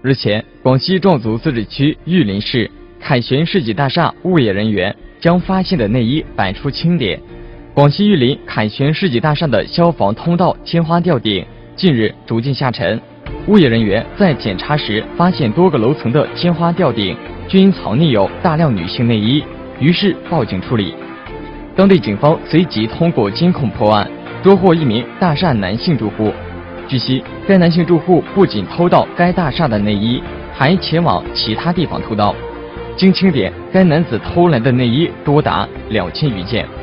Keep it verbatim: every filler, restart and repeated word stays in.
日前，广西壮族自治区玉林市凯旋世纪大厦物业人员将发现的内衣摆出清点。广西玉林凯旋世纪大厦的消防通道天花吊顶近日逐渐下沉，物业人员在检查时发现多个楼层的天花吊顶均藏匿有大量女性内衣，于是报警处理。当地警方随即通过监控破案，捉获一名大厦男性住户。据悉，该男性住户不仅偷盗该大厦的内衣，还前往其他地方偷盗。经清点，该男子偷来的内衣多达两千余件。